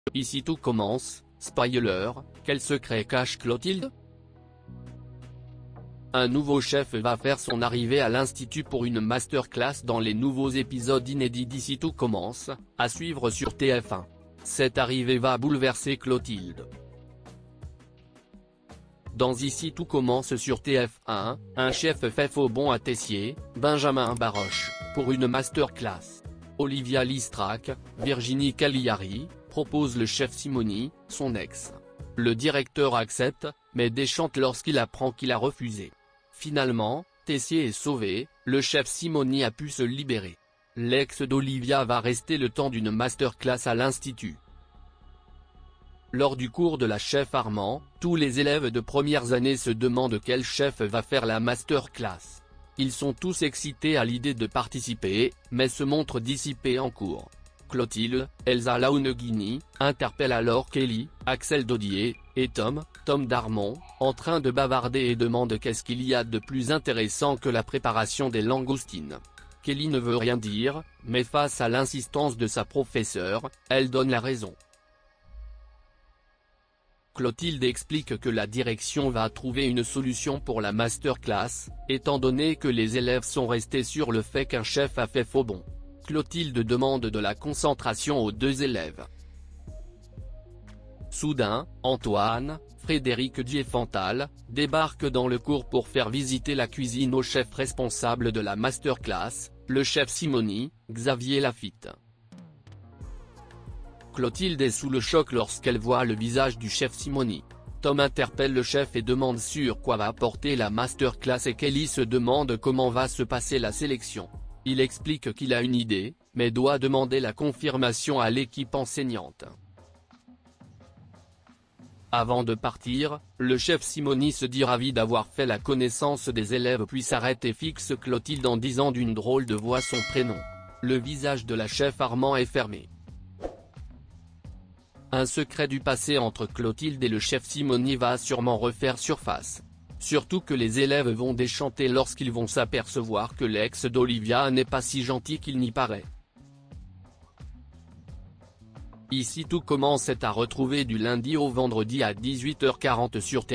Ici tout commence, spoiler, quel secret cache Clotilde? Un nouveau chef va faire son arrivée à l'Institut pour une masterclass dans les nouveaux épisodes inédits d'Ici tout commence, à suivre sur TF1. Cette arrivée va bouleverser Clotilde. Dans Ici tout commence sur TF1, un chef fait faux bond à Tessier, Benjamin Baroche, pour une masterclass. Olivia Listrac, Virginie Cagliari, propose le chef Simoni, son ex. Le directeur accepte, mais déchante lorsqu'il apprend qu'il a refusé. Finalement, Tessier est sauvé, le chef Simoni a pu se libérer. L'ex d'Olivia va rester le temps d'une masterclass à l'Institut. Lors du cours de la chef Armand, tous les élèves de premières années se demandent quel chef va faire la masterclass. Ils sont tous excités à l'idée de participer, mais se montrent dissipés en cours. Clotilde, Elsa Launeghini, interpelle alors Kelly, Axel Dodier, et Tom Darmon, en train de bavarder et demande qu'est-ce qu'il y a de plus intéressant que la préparation des langoustines. Kelly ne veut rien dire, mais face à l'insistance de sa professeure, elle donne la raison. Clotilde explique que la direction va trouver une solution pour la masterclass, étant donné que les élèves sont restés sur le fait qu'un chef a fait faux bond. Clotilde demande de la concentration aux deux élèves. Soudain, Antoine, Frédéric Diefenthal, débarque dans le cours pour faire visiter la cuisine au chef responsable de la masterclass, le chef Simoni, Xavier Lafitte. Clotilde est sous le choc lorsqu'elle voit le visage du chef Simoni. Tom interpelle le chef et demande sur quoi va porter la masterclass et Kelly se demande comment va se passer la sélection. Il explique qu'il a une idée, mais doit demander la confirmation à l'équipe enseignante. Avant de partir, le chef Simoni se dit ravi d'avoir fait la connaissance des élèves puis s'arrête et fixe Clotilde en disant d'une drôle de voix son prénom. Le visage de la chef Armand est fermé. Un secret du passé entre Clotilde et le chef Simoni va sûrement refaire surface. Surtout que les élèves vont déchanter lorsqu'ils vont s'apercevoir que l'ex d'Olivia n'est pas si gentil qu'il n'y paraît. Ici tout commence est à retrouver du lundi au vendredi à 18h40 sur TF1.